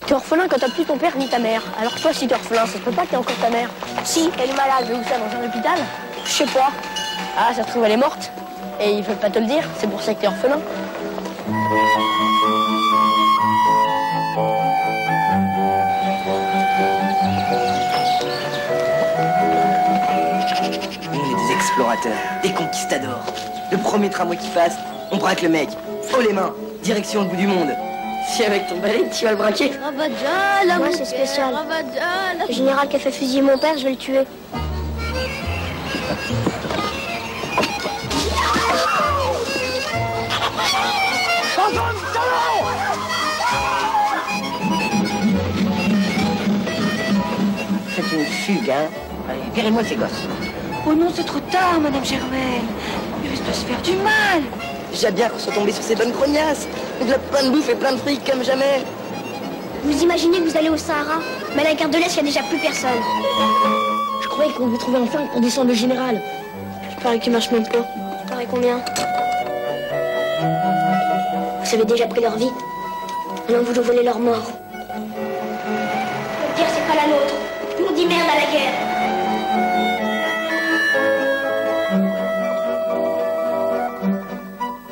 T'es orphelin quand t'as plus ton père ni ta mère. Alors toi, si t'es orphelin, ça se peut pas que t'aies encore ta mère. Si, elle est malade, mais où ça, dans un hôpital? Je sais pas. Ah, ça se trouve, elle est morte. Et ils veulent pas te le dire, c'est pour ça que t'es orphelin. On est des explorateurs, des conquistadors. Le premier tramway qui passe, on braque le mec. Haut les mains, direction le bout du monde. Si avec ton balai, tu vas le braquer. Moi, c'est spécial. Le général qui a fait fusiller mon père, je vais le tuer. C'est une fugue, hein. Allez, virez-moi ces gosses. Oh non, c'est trop tard, Madame Germaine. Il risque de se faire du mal. Déjà bien qu'on soit tombé sur ces bonnes grognasses. De la plein de bouffe et plein de fric comme jamais. Vous imaginez que vous allez au Sahara, mais à la gare de l'Est, il n'y a déjà plus personne. Je croyais qu'on vous trouvait enfin pour descendre le général. Il paraît qu'il marche même pas. Il paraît combien? Vous avez déjà pris leur vie. Maintenant, vous nous volez leur mort. Le pire, c'est pas la nôtre. On dit merde à la guerre.